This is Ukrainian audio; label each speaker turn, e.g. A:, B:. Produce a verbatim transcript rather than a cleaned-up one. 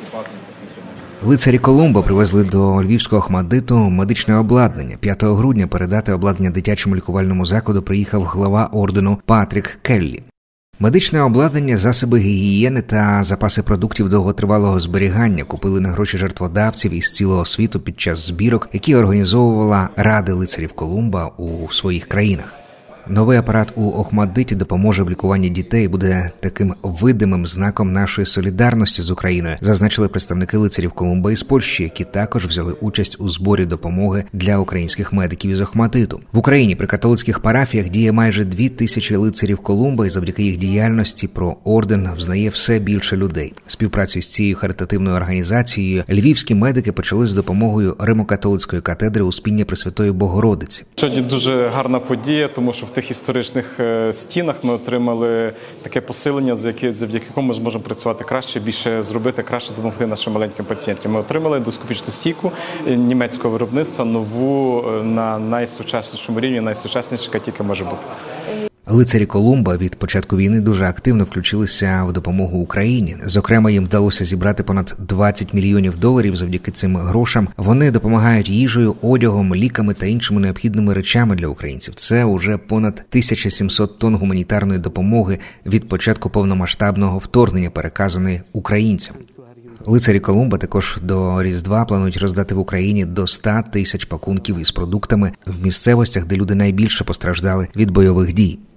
A: Лицарі Колумба привезли до львівського Охматдиту медичне обладнання. п'ятого грудня передати обладнання дитячому лікувальному закладу приїхав глава ордену Патрік Келлі. Медичне обладнання, засоби гігієни та запаси продуктів довготривалого зберігання купили на гроші жертводавців із цілого світу під час збірок, які організовувала Рада лицарів Колумба у своїх країнах. Новий апарат у Охматдиті допоможе в лікуванні дітей і буде таким видимим знаком нашої солідарності з Україною, зазначили представники лицарів Колумба із Польщі, які також взяли участь у зборі допомоги для українських медиків із Охматдиту. В Україні при католицьких парафіях діє майже дві тисячі лицарів Колумба, і завдяки їх діяльності про орден взнає все більше людей. Співпрацю з цією харитативною організацією львівські медики почали з допомогою Римо-католицької катедри Успіння Пресвятої Богородиці.
B: Сьогодні дуже гарна подія, тому що в тих історичних стінах ми отримали таке посилення, завдяки якому ми зможемо працювати краще, більше зробити, краще допомогти нашим маленьким пацієнтам. Ми отримали ендоскопічну стійку німецького виробництва, нову на найсучаснішому рівні, найсучасніша, яка тільки може бути.
A: Лицарі Колумба від початку війни дуже активно включилися в допомогу Україні. Зокрема, їм вдалося зібрати понад двадцять мільйонів доларів завдяки цим грошам. Вони допомагають їжею, одягом, ліками та іншими необхідними речами для українців. Це уже понад тисяча сімсот тонн гуманітарної допомоги від початку повномасштабного вторгнення, переказаної українцям. Лицарі Колумба також до Різдва планують роздати в Україні до ста тисяч пакунків із продуктами в місцевостях, де люди найбільше постраждали від бойових дій.